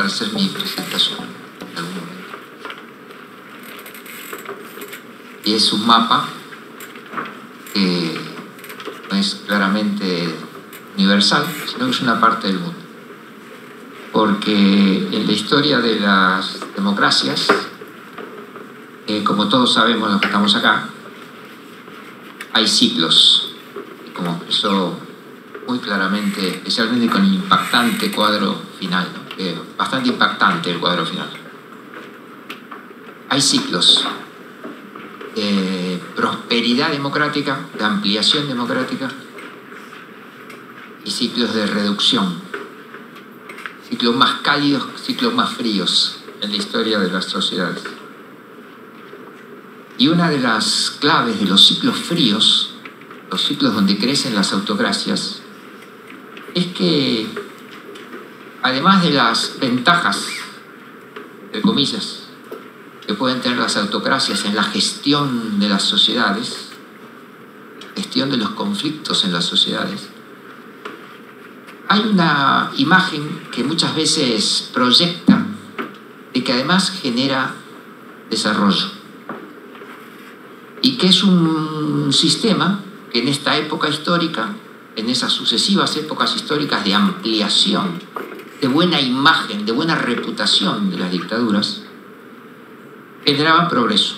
para hacer mi presentación en algún momento. Y es un mapa que no es claramente universal, sino que es una parte del mundo. Porque en la historia de las democracias, como todos sabemos los que estamos acá, hay ciclos, como expresó muy claramente, especialmente con el impactante cuadro final, ¿no? Bastante impactante el cuadro final. Hay ciclos de prosperidad democrática, de ampliación democrática, y ciclos de reducción, ciclos más cálidos, ciclos más fríos en la historia de las sociedades. Y una de las claves de los ciclos fríos, los ciclos donde crecen las autocracias, es que además de las ventajas, entre comillas, que pueden tener las autocracias en la gestión de las sociedades, gestión de los conflictos en las sociedades, hay una imagen que muchas veces proyecta y que además genera desarrollo. Y que es un sistema que en esta época histórica, en esas sucesivas épocas históricas de ampliación, de buena imagen, de buena reputación de las dictaduras, generaban progreso.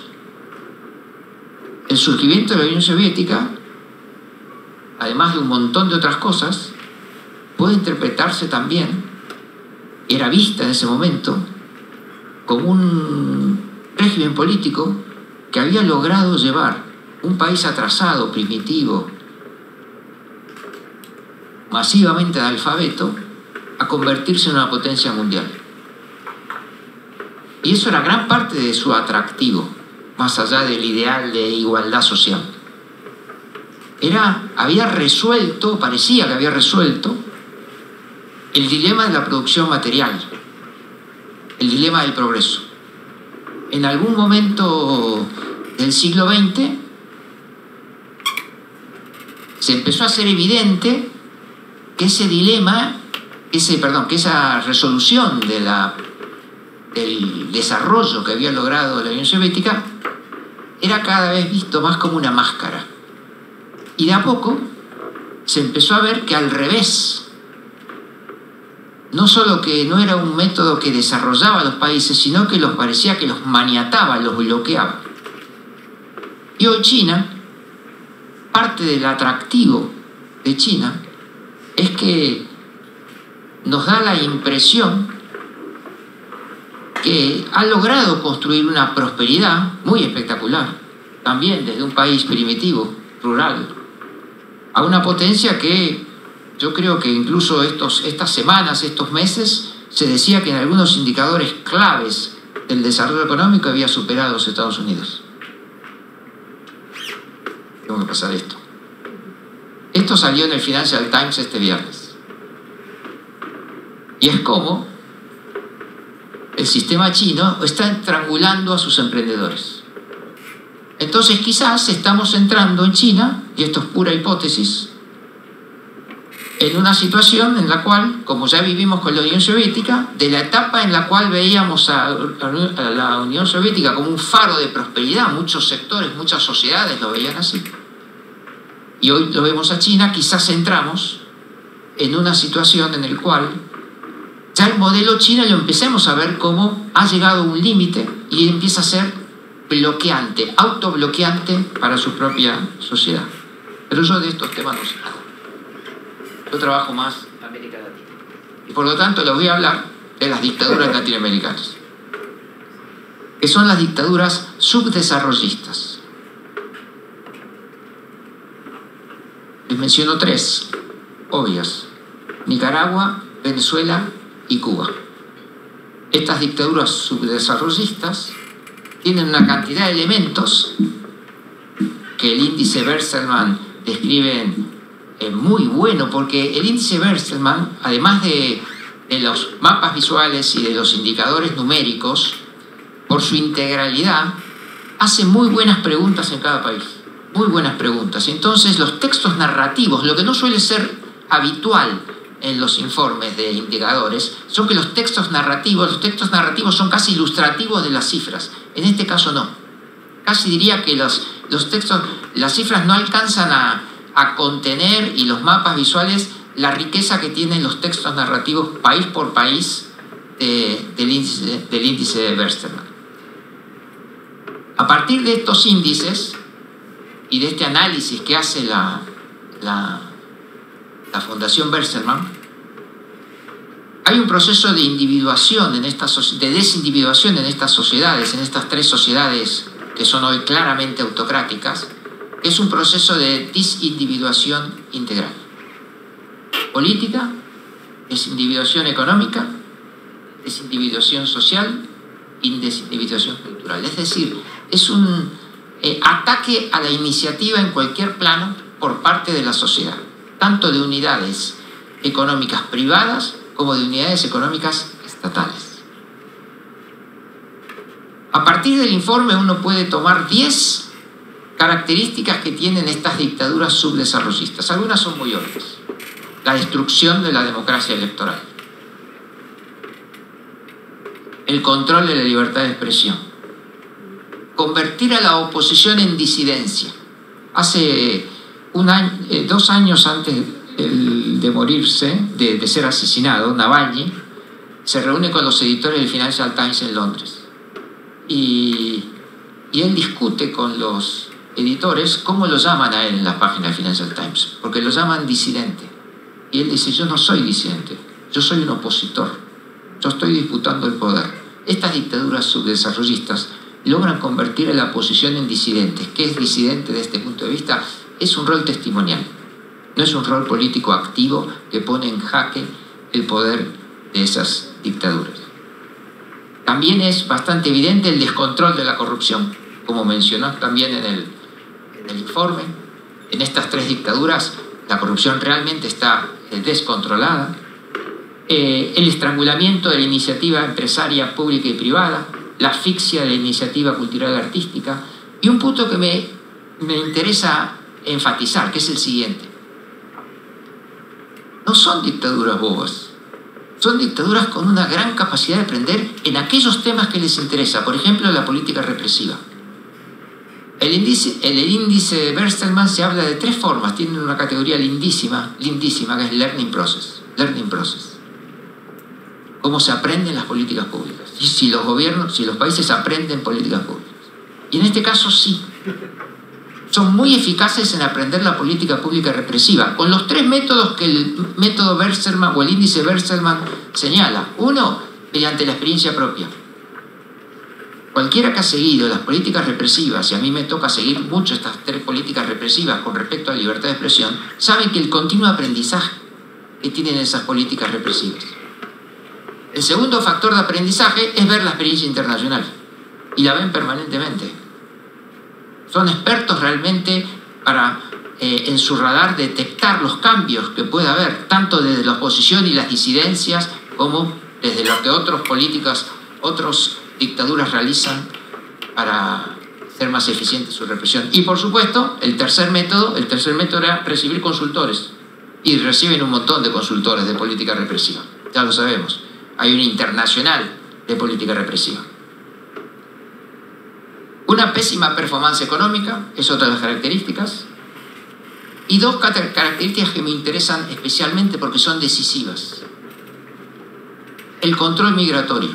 El surgimiento de la Unión Soviética, además de un montón de otras cosas, puede interpretarse también, y era vista en ese momento, como un régimen político que había logrado llevar un país atrasado, primitivo, masivamente analfabeto, a convertirse en una potencia mundial. Y eso era gran parte de su atractivo, más allá del ideal de igualdad social. Había resuelto, parecía que había resuelto, el dilema de la producción material, el dilema del progreso. En algún momento del siglo XX se empezó a hacer evidente que ese dilema, que esa resolución del desarrollo que había logrado la Unión Soviética era cada vez visto más como una máscara. Y de a poco se empezó a ver que al revés, no solo que no era un método que desarrollaba a los países, sino que parecía que los maniataba, los bloqueaba. Y hoy China, parte del atractivo de China, es que nos da la impresión que ha logrado construir una prosperidad muy espectacular, también desde un país primitivo, rural, a una potencia que yo creo que incluso estas semanas, estos meses, se decía que en algunos indicadores claves del desarrollo económico había superado a los Estados Unidos. Tengo que pasar esto. Esto salió en el Financial Times este viernes. Y es como el sistema chino está estrangulando a sus emprendedores. Entonces quizás estamos entrando en China, y esto es pura hipótesis, en una situación en la cual, como ya vivimos con la Unión Soviética, de la etapa en la cual veíamos a la Unión Soviética como un faro de prosperidad, muchos sectores, muchas sociedades lo veían así, y hoy lo vemos a China, quizás entramos en una situación en la cual ya el modelo chino lo empecemos a ver como ha llegado a un límite y empieza a ser bloqueante, autobloqueante para su propia sociedad. Pero yo de estos temas no sé nada. Yo trabajo más en América Latina. Y por lo tanto les voy a hablar de las dictaduras latinoamericanas, que son las dictaduras subdesarrollistas. Les menciono tres obvias: Nicaragua, Venezuela y Cuba. Estas dictaduras subdesarrollistas tienen una cantidad de elementos que el índice Berselmann describe muy bueno, porque el índice Berselmann, además de los mapas visuales y de los indicadores numéricos, por su integralidad, hace muy buenas preguntas en cada país. Muy buenas preguntas. Entonces, los textos narrativos, lo que no suele ser habitual en los informes de indicadores son que los textos narrativos son casi ilustrativos de las cifras. En este caso no. Casi diría que las cifras no alcanzan a contener, y los mapas visuales, la riqueza que tienen los textos narrativos país por país del índice de Westermann. A partir de estos índices y de este análisis que hace la Fundación Westermann, hay un proceso de individuación de desindividuación en estas sociedades, en estas tres sociedades que son hoy claramente autocráticas, que es un proceso de desindividuación integral. Política, desindividuación económica, desindividuación social y desindividuación cultural. Es decir, es un ataque a la iniciativa en cualquier plano por parte de la sociedad, tanto de unidades económicas privadas como de unidades económicas estatales. A partir del informe uno puede tomar 10 características que tienen estas dictaduras subdesarrollistas. Algunas son muy obvias. La destrucción de la democracia electoral, el control de la libertad de expresión, convertir a la oposición en disidencia. Hace 2 años antes de morirse, de ser asesinado, Navalny se reúne con los editores del Financial Times en Londres y él discute con los editores cómo lo llaman a él en la página del Financial Times, porque lo llaman disidente, y él dice: yo no soy disidente, yo soy un opositor, yo estoy disputando el poder. Estas dictaduras subdesarrollistas logran convertir a la oposición en disidentes. ¿Qué es disidente desde este punto de vista? Es un rol testimonial, no es un rol político activo que pone en jaque el poder de esas dictaduras. También es bastante evidente el descontrol de la corrupción, como mencionó también en el informe. En estas tres dictaduras la corrupción realmente está descontrolada. El estrangulamiento de la iniciativa empresaria pública y privada, la asfixia de la iniciativa cultural y artística, y un punto que me interesa enfatizar, que es el siguiente: no son dictaduras bobas, son dictaduras con una gran capacidad de aprender en aquellos temas que les interesa. Por ejemplo, la política represiva. En el índice de Westermann se habla de 3 formas. Tienen una categoría lindísima, que es learning process. Cómo se aprenden las políticas públicas. Y si los países aprenden políticas públicas. Y en este caso sí. Son muy eficaces en aprender la política pública represiva, con los 3 métodos que el método Westermann o el índice Westermann señala. 1, mediante la experiencia propia. Cualquiera que ha seguido las políticas represivas, y a mí me toca seguir mucho estas 3 políticas represivas con respecto a la libertad de expresión, sabe que el continuo aprendizaje que tienen esas políticas represivas. El segundo factor de aprendizaje es ver la experiencia internacional, y la ven permanentemente. Son expertos realmente para, en su radar, detectar los cambios que puede haber, tanto desde la oposición y las disidencias, como desde lo que otras dictaduras realizan para ser más eficiente su represión. Y por supuesto, el tercer método era recibir consultores, y reciben un montón de consultores de política represiva, ya lo sabemos. Hay un internacional de política represiva. Una pésima performance económica es otra de las características. Y 2 características que me interesan especialmente porque son decisivas. El control migratorio.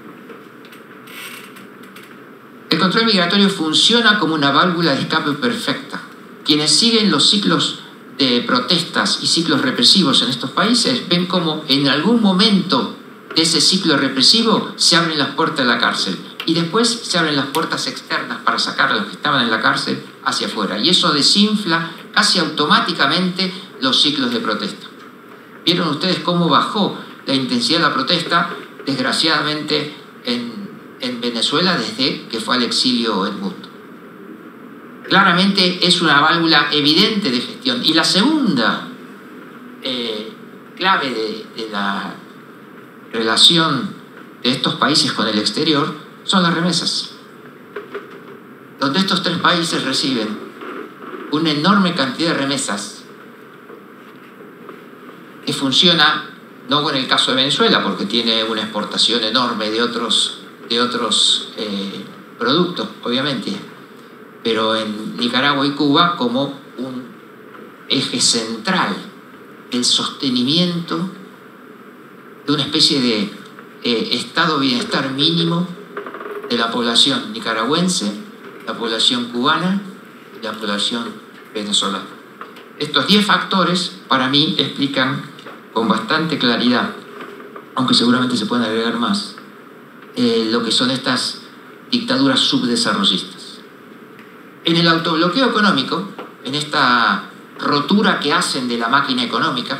El control migratorio funciona como una válvula de escape perfecta. Quienes siguen los ciclos de protestas y ciclos represivos en estos países ven como en algún momento de ese ciclo represivo se abren las puertas de la cárcel, y después se abren las puertas externas para sacar a los que estaban en la cárcel hacia afuera, y eso desinfla casi automáticamente los ciclos de protesta. ¿Vieron ustedes cómo bajó la intensidad de la protesta, desgraciadamente, en Venezuela desde que fue al exilio Edmundo? Claramente es una válvula evidente de gestión. Y la segunda clave de la relación de estos países con el exterior son las remesas, donde estos 3 países reciben una enorme cantidad de remesas que funciona, no con el caso de Venezuela, porque tiene una exportación enorme de otros productos, obviamente, pero en Nicaragua y Cuba como un eje central del sostenimiento de una especie de estado de bienestar mínimo de la población nicaragüense, la población cubana y la población venezolana. Estos 10 factores para mí explican con bastante claridad, aunque seguramente se pueden agregar más, lo que son estas dictaduras subdesarrollistas. En el autobloqueo económico, en esta rotura que hacen de la máquina económica,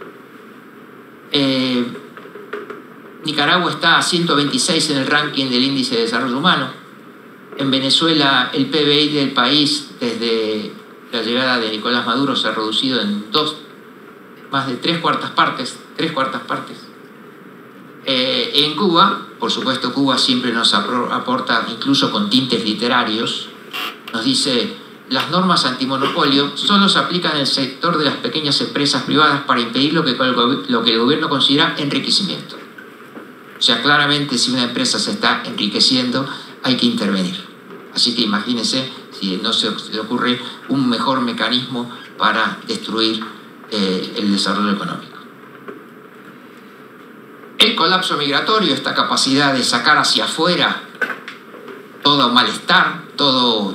Nicaragua está a 126 en el ranking del índice de desarrollo humano. En Venezuela el PBI del país desde la llegada de Nicolás Maduro se ha reducido en más de tres cuartas partes. En Cuba, por supuesto, Cuba siempre nos aporta, incluso con tintes literarios, nos dice: las normas antimonopolio solo se aplican en el sector de las pequeñas empresas privadas para impedir lo que el gobierno considera enriquecimiento. O sea, claramente, si una empresa se está enriqueciendo, hay que intervenir. Así que imagínense si no se le ocurre un mejor mecanismo para destruir el desarrollo económico. El colapso migratorio, esta capacidad de sacar hacia afuera todo malestar, todo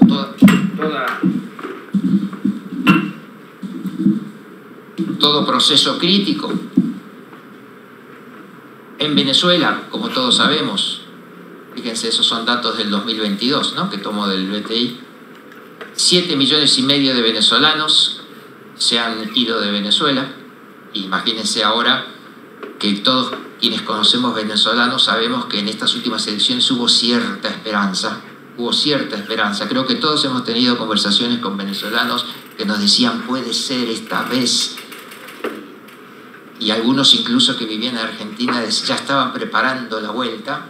proceso crítico. En Venezuela, como todos sabemos, fíjense, esos son datos del 2022, ¿no?, que tomo del BTI, 7,5 millones de venezolanos se han ido de Venezuela. Imagínense ahora que todos quienes conocemos venezolanos sabemos que en estas últimas elecciones hubo cierta esperanza. Creo que todos hemos tenido conversaciones con venezolanos que nos decían: puede ser esta vez. Y algunos incluso que vivían en Argentina ya estaban preparando la vuelta,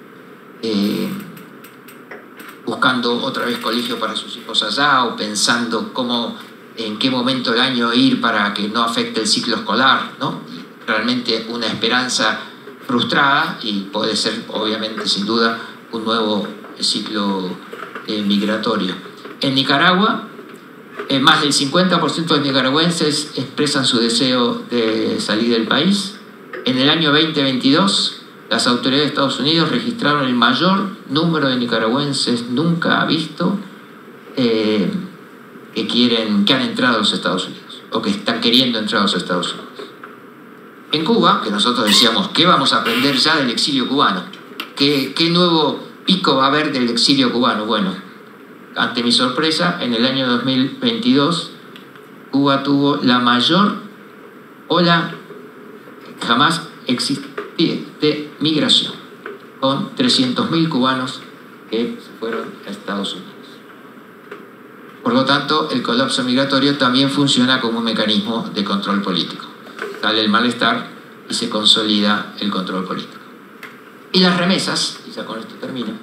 buscando otra vez colegio para sus hijos allá, o pensando en qué momento del año ir para que no afecte el ciclo escolar, ¿no? Realmente una esperanza frustrada, y puede ser, obviamente, sin duda, un nuevo ciclo migratorio. En Nicaragua, más del 50% de nicaragüenses expresan su deseo de salir del país. En el año 2022, las autoridades de Estados Unidos registraron el mayor número de nicaragüenses nunca visto que han entrado a los Estados Unidos, o que están queriendo entrar a los Estados Unidos. En Cuba, que nosotros decíamos: ¿qué vamos a aprender ya del exilio cubano? ¿Qué nuevo pico va a haber del exilio cubano? Bueno, ante mi sorpresa, en el año 2022, Cuba tuvo la mayor ola jamás existida de migración, con 300.000 cubanos que se fueron a Estados Unidos. Por lo tanto, el colapso migratorio también funciona como un mecanismo de control político. Sale el malestar y se consolida el control político. Y las remesas, y ya con esto termino,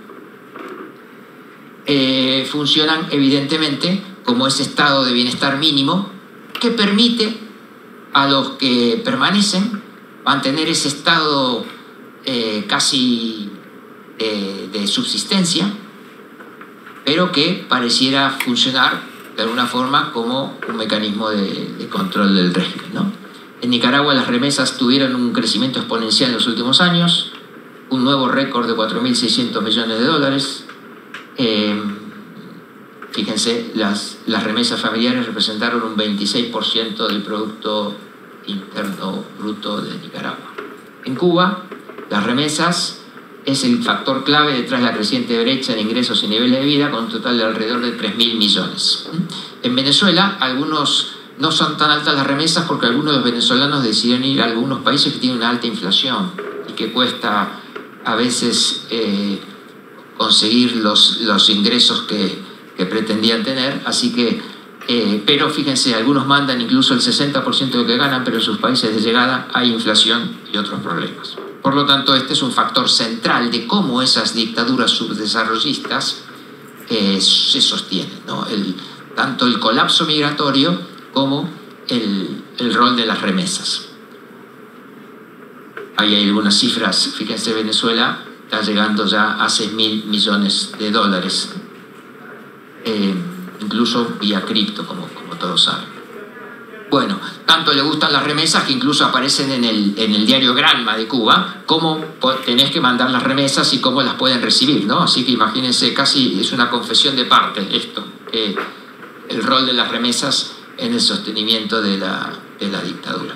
funcionan evidentemente como ese estado de bienestar mínimo que permite a los que permanecen mantener ese estado casi de subsistencia, pero que pareciera funcionar de alguna forma como un mecanismo de control del régimen, ¿no? En Nicaragua las remesas tuvieron un crecimiento exponencial en los últimos años, un nuevo récord de 4.600 millones de dólares. Fíjense, las remesas familiares representaron un 26% del Producto Interno Bruto de Nicaragua. En Cuba, las remesas es el factor clave detrás de la creciente brecha en ingresos y niveles de vida, con un total de alrededor de 3.000 millones. En Venezuela, no son tan altas las remesas porque algunos de los venezolanos decidieron ir a algunos países que tienen una alta inflación y que cuesta a veces conseguir los ingresos que pretendían tener. Así que, pero fíjense, algunos mandan incluso el 60% de lo que ganan, pero en sus países de llegada hay inflación y otros problemas. Por lo tanto, este es un factor central de cómo esas dictaduras subdesarrollistas se sostienen, ¿no? Tanto el colapso migratorio como el rol de las remesas. Ahí hay algunas cifras. Fíjense, Venezuela está llegando ya a 6.000 millones de dólares, incluso vía cripto, como todos saben. Bueno, tanto le gustan las remesas que incluso aparecen en el diario Granma de Cuba, cómo tenés que mandar las remesas y cómo las pueden recibir, ¿no? Así que imagínense, casi es una confesión de parte esto, el rol de las remesas en el sostenimiento de la dictadura.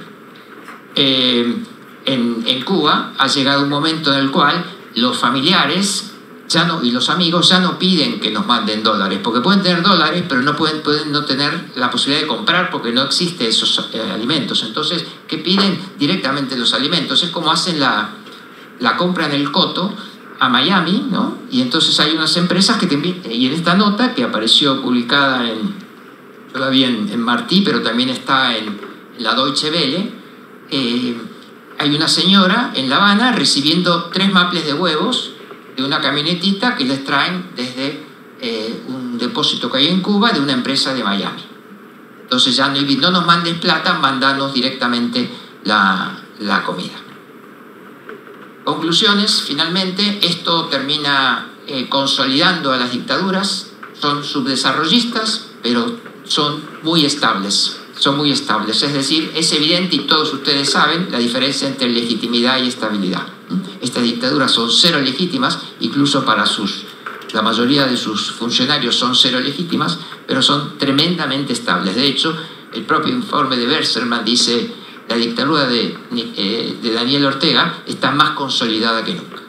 En Cuba ha llegado un momento en el cual los familiares y los amigos ya no piden que nos manden dólares, porque pueden tener dólares, pero no pueden no tener la posibilidad de comprar porque no existen esos alimentos. Entonces, ¿qué piden? Directamente los alimentos. Es como hacen la compra en el Coto a Miami, ¿no? Y entonces hay unas empresas que y en esta nota que apareció publicada yo la vi en Martí, pero también está en la Deutsche Welle, hay una señora en La Habana recibiendo 3 maples de huevos de una camionetita que les traen desde un depósito que hay en Cuba de una empresa de Miami. Entonces ya no nos mandes plata, mandanos directamente la comida. Conclusiones, finalmente, esto termina consolidando a las dictaduras. Son subdesarrollistas, pero son muy estables. Es decir, es evidente, y todos ustedes saben, la diferencia entre legitimidad y estabilidad. Estas dictaduras son cero legítimas, incluso para la mayoría de sus funcionarios son cero legítimas, pero son tremendamente estables. De hecho, el propio informe de Berselmann dice: la dictadura de Daniel Ortega está más consolidada que nunca.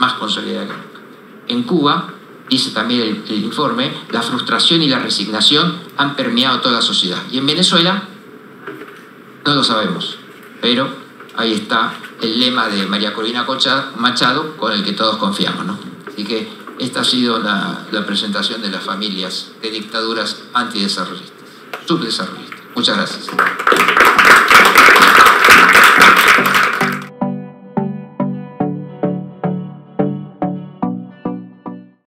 En Cuba, dice también el informe, la frustración y la resignación han permeado toda la sociedad. Y en Venezuela no lo sabemos, pero ahí está el lema de María Corina Machado, con el que todos confiamos, ¿no? Así que esta ha sido la presentación de las familias de dictaduras antidesarrollistas, subdesarrollistas. Muchas gracias.